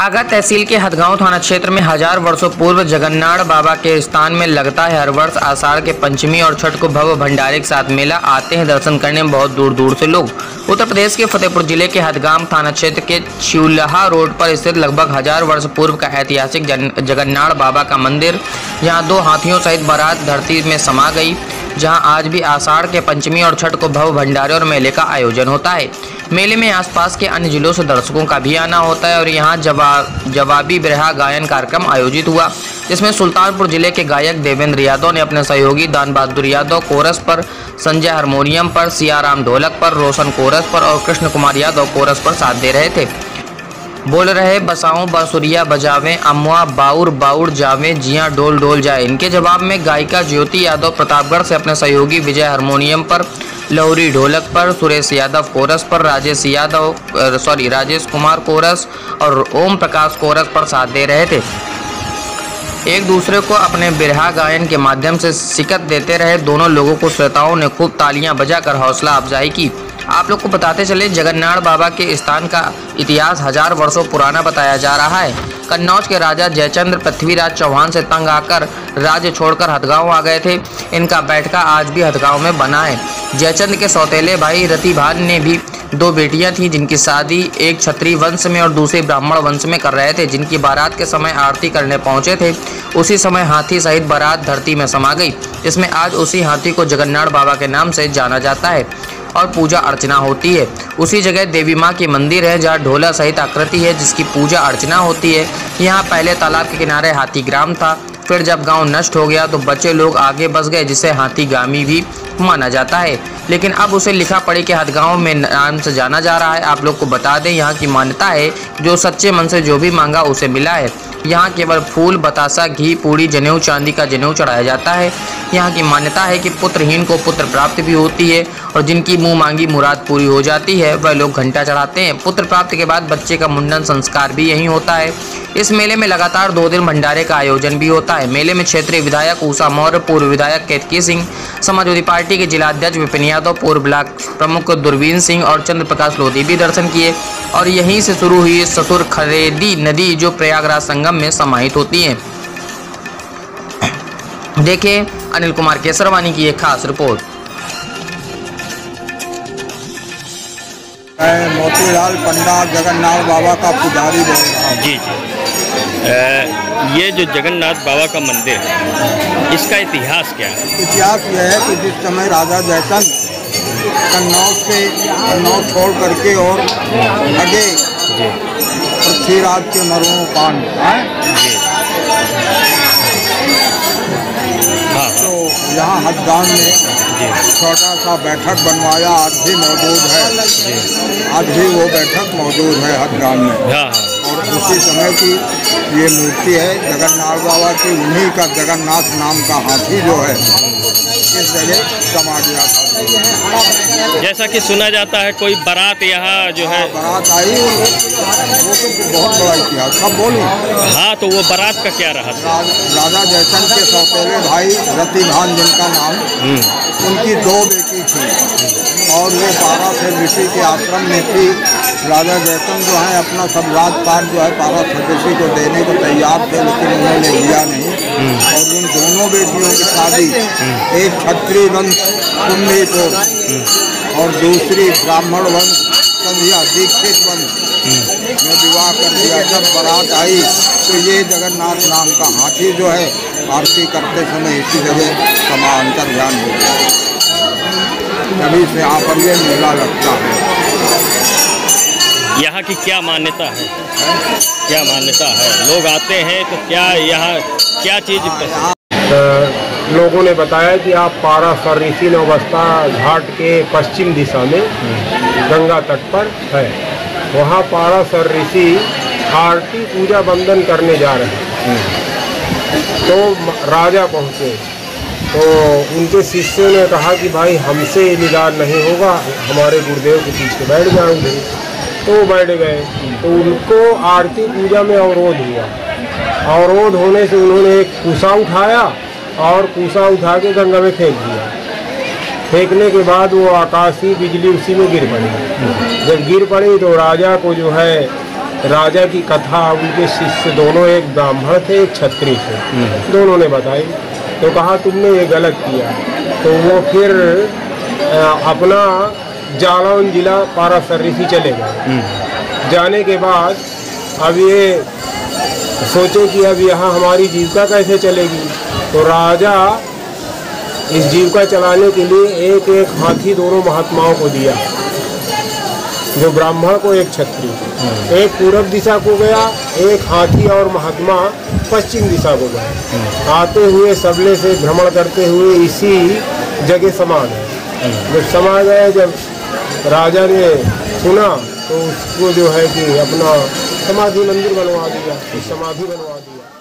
बागा तहसील के हथगांव थाना क्षेत्र में हजार वर्षों पूर्व जगन्नाथ बाबा के स्थान में लगता है हर वर्ष आषाढ़ के पंचमी और छठ को भव्य भंडारे के साथ मेला आते हैं दर्शन करने में बहुत दूर दूर से लोग। उत्तर प्रदेश के फतेहपुर जिले के हथगांव थाना क्षेत्र के चिउलहा रोड पर स्थित लगभग हजार वर्ष पूर्व का ऐतिहासिक जगन्नाथ बाबा का मंदिर, यहाँ 2 हाथियों सहित बारात धरती में समा गई, जहां आज भी आषाढ़ के पंचमी और छठ को भव्य भंडारे और मेले का आयोजन होता है। मेले में आसपास के अन्य जिलों से दर्शकों का भी आना होता है और यहां जवाबी बिरहा गायन कार्यक्रम आयोजित हुआ, जिसमें सुल्तानपुर जिले के गायक देवेंद्र यादव ने अपने सहयोगी दान बहादुर यादव कोरस पर, संजय हारमोनियम पर, सियाराम ढोलक पर, रोशन कोरस पर और कृष्ण कुमार यादव कोरस पर साथ दे रहे थे। बोल रहे बसाओं बांसुरिया बजावें, अमुआ बाउर बाउर जावें, जियां डोल डोल जाए। इनके जवाब में गायिका ज्योति यादव प्रतापगढ़ से अपने सहयोगी विजय हारमोनियम पर, लौरी ढोलक पर, सुरेश यादव कोरस पर, राजेश कुमार कोरस और ओम प्रकाश कोरस पर साथ दे रहे थे। एक दूसरे को अपने बिरहा गायन के माध्यम से शिकत देते रहे। दोनों लोगों को श्रोताओं ने खूब तालियां बजाकर हौसला अफजाई की। आप लोग को बताते चले, जगन्नाथ बाबा के स्थान का इतिहास हजार वर्षों पुराना बताया जा रहा है। कन्नौज के राजा जयचंद्र पृथ्वीराज चौहान से तंग आकर राज्य छोड़कर हथगांव आ गए थे। इनका बैठका आज भी हथगांव में बना है। जयचंद्र के सौतेले भाई रतिभान ने भी 2 बेटियां थीं, जिनकी शादी एक क्षत्रिय वंश में और दूसरे ब्राह्मण वंश में कर रहे थे। जिनकी बारात के समय आरती करने पहुंचे थे, उसी समय हाथी सहित बारात धरती में समा गई, जिसमें आज उसी हाथी को जगन्नाथ बाबा के नाम से जाना जाता है और पूजा अर्चना होती है। उसी जगह देवी माँ की मंदिर है, जहाँ ढोला सहित आकृति है, जिसकी पूजा अर्चना होती है। यहाँ पहले तालाब के किनारे हाथी ग्राम था, फिर जब गांव नष्ट हो गया तो बच्चे लोग आगे बस गए, जिसे हाथीगामी भी माना जाता है, लेकिन अब उसे लिखा पढ़ी के हथगांव में नाम से जाना जा रहा है। आप लोग को बता दें, यहाँ की मान्यता है जो सच्चे मन से जो भी मांगा उसे मिला है। यहाँ केवल फूल, बतासा, घी, पूड़ी, जनेऊ, चांदी का जनेऊ चढ़ाया जाता है। यहाँ की मान्यता है कि पुत्रहीन को पुत्र प्राप्ति भी होती है और जिनकी मुंह मांगी मुराद पूरी हो जाती है वह लोग घंटा चढ़ाते हैं। पुत्र प्राप्ति के बाद बच्चे का मुंडन संस्कार भी यहीं होता है। इस मेले में लगातार 2 दिन भंडारे का आयोजन भी होता है। मेले में क्षेत्रीय विधायक उषा मौर्य, पूर्व विधायक केतकी सिंह, समाजवादी पार्टी के जिलाध्यक्ष विपिन यादव, पूर्व ब्लॉक प्रमुख दुर्वीन सिंह और चंद्र प्रकाश लोधी भी दर्शन किए और यहीं से शुरू हुई ससुर खरेदी नदी जो प्रयागराज संगम में समाहित होती है। देखें अनिल कुमार केसरवानी की एक खास रिपोर्ट। मैं मोतीलाल पंडा जगन्नाथ बाबा का पुजारी बोल रहा हूँ। जी। ये जो जगन्नाथ बाबा का मंदिर है, इसका इतिहास क्या है? इतिहास यह है कि जिस समय राजा जयचंद्र कन्नौज छोड़ करके और आगे पृथ्वीराज के मरणोपरांत तो यहाँ हथगांव में छोटा सा बैठक बनवाया, आज भी मौजूद है। आज भी वो बैठक मौजूद है हथगांव में। और उसी समय की ये मूर्ति है जगन्नाथ बाबा की। उन्हीं का जगन्नाथ नाम का हाथी जो है इस जगह समा गया था। जैसा कि सुना जाता है कोई बारात यहाँ जो है बारात आई, वो तो बहुत बड़ा इतिहास। सब बोली। हाँ, तो वो बारात का क्या रहा? राजा जयचंद्र के सौतेले भाई रतिभान जिनका नाम, उनकी 2 बेटी थी और वो 12 से ऋषि के आश्रम में थी। राजा जयचंद्र जो है अपना सब राजपाट जो है 12 ऋषि को देने को तैयार थे, लेकिन उन्होंने लिया नहीं। और उन दोनों बेटियों की शादी एक क्षत्रिय वंश कुंभीपुर और दूसरी ब्राह्मण वंश संध्या दीक्षित वंश में विवाह कर दिया। जब बारात आई तो ये जगन्नाथ नाम का हाथी जो है आरती करते समय इसी जगह समांतर ध्यान हो गया। तभी से यहाँ पर ये मेला लगता है। यहाँ की क्या मान्यता है? क्या मान्यता है? लोग आते हैं तो क्या यहाँ क्या चीज़ लोगों ने बताया कि आप पारासरिसी अवस्था घाट के पश्चिम दिशा में गंगा तट पर है। वहाँ पारासरिसी आरती पूजा बंदन करने जा रहे हैं। तो राजा पहुँचे तो उनके शिष्यों ने कहा कि भाई हमसे निदान नहीं होगा, हमारे गुरुदेव के पीछे बैठ जाएंगे। तो वो बैठ गए तो उनको आरती पूजा में अवरोध हुआ। अवरोध होने से उन्होंने एक कुसा उठाया और कुसा उठा के गंगा में फेंक दिया। फेंकने के बाद वो आकाशीय बिजली उसी में गिर पड़ी। जब गिर पड़ी तो राजा को जो है राजा की कथा उनके शिष्य दोनों, एक ब्राह्मण थे एक क्षत्रिय थे, दोनों ने बताई। तो कहा तुमने ये गलत किया। तो वो फिर अपना जालौन जिला पारासर्रिसी चले गए। जाने के बाद अब ये सोचे कि अब यहाँ हमारी जीविका कैसे चलेगी। तो राजा इस जीविका चलाने के लिए एक एक हाथी दोनों महात्माओं को दिया, जो ब्राह्मण को एक क्षत्रिय। एक पूर्व दिशा को गया, एक हाथी और महात्मा पश्चिम दिशा को गए। आते हुए सबले से भ्रमण करते हुए इसी जगह समा गए। जब समा गए, जब राजा ने सुना तो उसको जो है कि अपना समाधि मंदिर बनवा दिया, समाधि बनवा दिया।